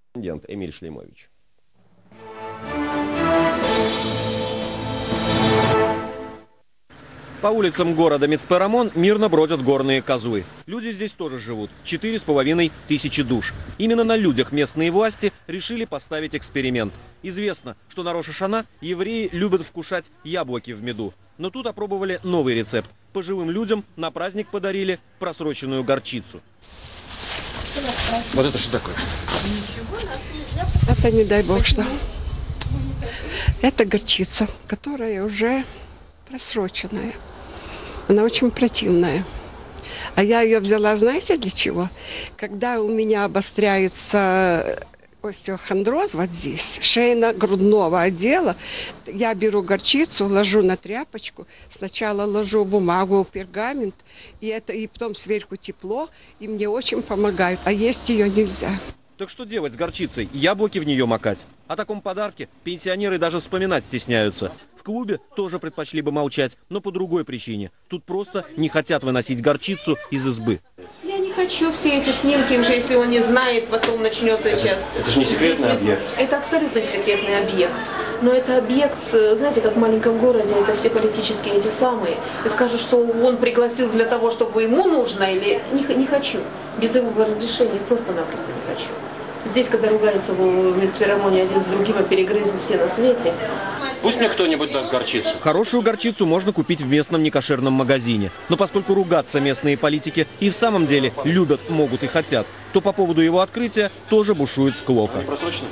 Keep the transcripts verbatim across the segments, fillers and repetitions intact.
Эмиль Шлемович. По улицам города Мецперамон мирно бродят горные козлы. Люди здесь тоже живут. Четыре с половиной тысячи душ. Именно на людях местные власти решили поставить эксперимент. Известно, что на Рош ха-Шана евреи любят вкушать яблоки в меду. Но тут опробовали новый рецепт. Пожилым людям на праздник подарили просроченную горчицу. Вот это что такое? Это не дай бог что. Это горчица, которая уже просроченная. Она очень противная. А я ее взяла, знаете, для чего? Когда у меня обостряется остеохондроз вот здесь, шейно-грудного отдела, я беру горчицу, ложу на тряпочку, сначала ложу бумагу, пергамент, и, это, и потом сверху тепло, и мне очень помогает. А есть ее нельзя. Так что делать с горчицей? Яблоки в нее макать? О таком подарке пенсионеры даже вспоминать стесняются. В клубе тоже предпочли бы молчать, но по другой причине. Тут просто не хотят выносить горчицу из избы. Я не хочу все эти снимки уже, если он не знает, потом начнется сейчас. Это же не секретный объект. Это абсолютно секретный объект. Но это объект, знаете, как в маленьком городе, это все политические эти самые. И скажут, что он пригласил для того, чтобы ему нужно, или не, не хочу. Без его разрешения просто-напросто не хочу. Здесь, когда ругаются в Мецперамоне один с другим, и перегрызли все на свете. Пусть мне кто-нибудь даст горчицу. Хорошую горчицу можно купить в местном некошерном магазине. Но поскольку ругаться местные политики и в самом деле любят, могут и хотят, то по поводу его открытия тоже бушует склока.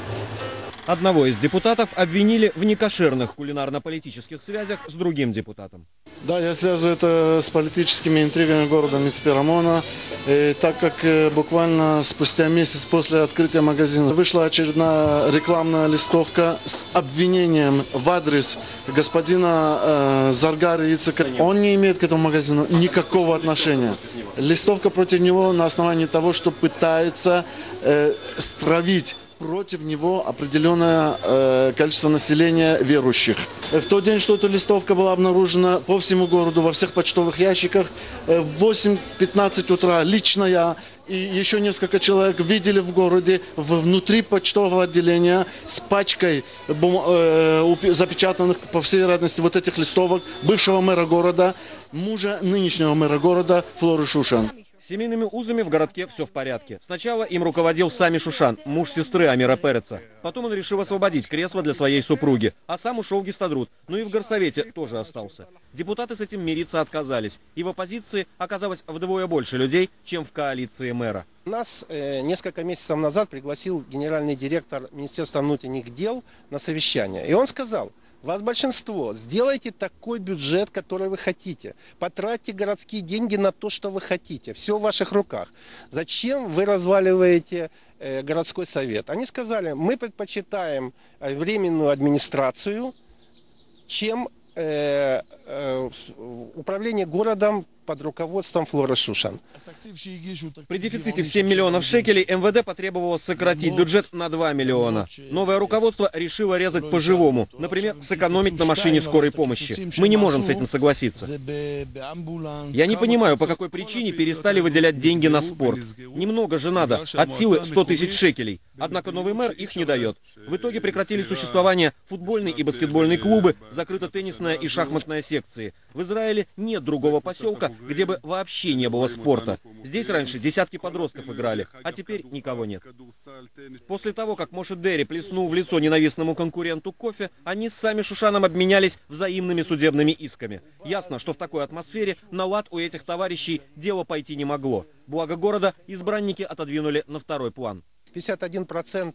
Одного из депутатов обвинили в некошерных кулинарно-политических связях с другим депутатом. Да, я связываю это с политическими интригами города Мецперамона, и так как буквально спустя месяц после открытия магазина вышла очередная рекламная листовка с обвинением в адрес господина э, Заргары Ицека. Он не имеет к этому магазину никакого отношения. Листовка против него на основании того, что пытается э, стравить против него определенное э, количество населения верующих. В тот день, что эта листовка была обнаружена по всему городу, во всех почтовых ящиках, э, в восемь пятнадцать утра лично я и еще несколько человек видели в городе внутри почтового отделения с пачкой бум, э, запечатанных, по всей вероятности, вот этих листовок бывшего мэра города, мужа нынешнего мэра города Флоры Шушан. С семейными узами в городке все в порядке. Сначала им руководил Сами Шушан, муж сестры Амира Переца. Потом он решил освободить кресло для своей супруги, а сам ушел в Гистадрут. Ну и в горсовете тоже остался. Депутаты с этим мириться отказались. И в оппозиции оказалось вдвое больше людей, чем в коалиции мэра. Нас э, несколько месяцев назад пригласил генеральный директор Министерства внутренних дел на совещание. И он сказал: вас большинство, сделайте такой бюджет, который вы хотите. Потратьте городские деньги на то, что вы хотите. Все в ваших руках. Зачем вы разваливаете э, городской совет? Они сказали: мы предпочитаем временную администрацию, чем э, э, управление городом под руководством Флоры Шушан. При дефиците в семь миллионов шекелей эм вэ дэ потребовалось сократить бюджет на два миллиона. Новое руководство решило резать по-живому. Например, сэкономить на машине скорой помощи. Мы не можем с этим согласиться. Я не понимаю, по какой причине перестали выделять деньги на спорт. Немного же надо, от силы сто тысяч шекелей. Однако новый мэр их не дает. В итоге прекратили существование футбольные и баскетбольные клубы, закрыта теннисная и шахматная секции. В Израиле нет другого поселка, где бы вообще не было спорта. Здесь раньше десятки подростков играли, а теперь никого нет. После того, как Моше Дери плеснул в лицо ненавистному конкуренту кофе, они с Сами Шушаном обменялись взаимными судебными исками. Ясно, что в такой атмосфере на лад у этих товарищей дело пойти не могло. Благо города избранники отодвинули на второй план. пятьдесят один процент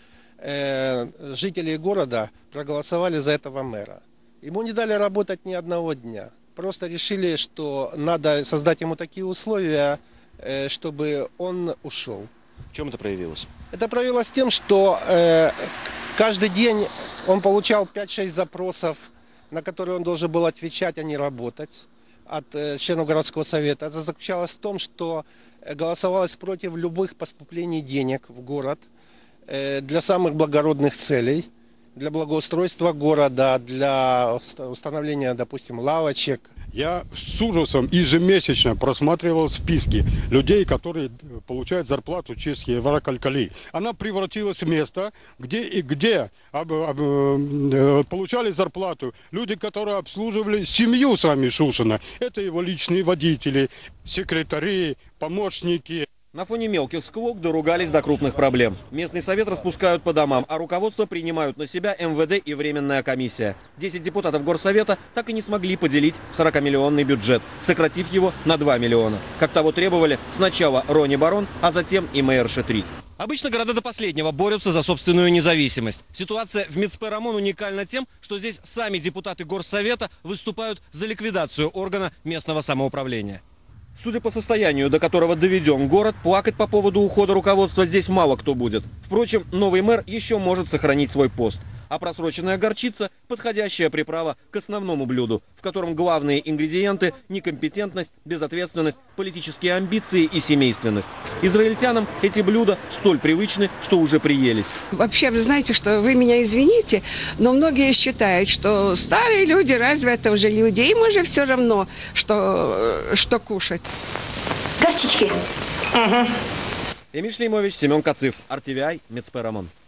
жителей города проголосовали за этого мэра. Ему не дали работать ни одного дня. Просто решили, что надо создать ему такие условия, чтобы он ушел. В чем это проявилось? Это проявилось тем, что э, каждый день он получал пять-шесть запросов, на которые он должен был отвечать, а не работать, от э, членов городского совета. Это заключалось в том, что голосовалось против любых поступлений денег в город э, для самых благородных целей. для благоустройства города, для установления, допустим, лавочек. Я с ужасом ежемесячно просматривал списки людей, которые получают зарплату через Еврокалькали. Она превратилась в место, где и где об, об, э, получали зарплату люди, которые обслуживали семью сами Шушина. Это его личные водители, секретари, помощники. На фоне мелких склок доругались до крупных проблем. Местный совет распускают по домам, а руководство принимают на себя эм вэ дэ и Временная комиссия. Десять депутатов Горсовета так и не смогли поделить сорокамиллионный бюджет, сократив его на два миллиона. Как того требовали сначала Рони Барон, а затем и мэр Шетри. Обычно города до последнего борются за собственную независимость. Ситуация в Мецперамон уникальна тем, что здесь сами депутаты Горсовета выступают за ликвидацию органа местного самоуправления. Судя по состоянию, до которого доведен город, плакать по поводу ухода руководства здесь мало кто будет. Впрочем, новый мэр еще может сохранить свой пост. А просроченная горчица – подходящая приправа к основному блюду, в котором главные ингредиенты – некомпетентность, безответственность, политические амбиции и семейственность. Израильтянам эти блюда столь привычны, что уже приелись. Вообще, вы знаете, что вы меня извините, но многие считают, что старые люди, разве это уже люди, им уже все равно, что, что кушать. Горчички. Эмиль Шлеймович, Семен Кациф, эр ти ви ай, Мецперамон.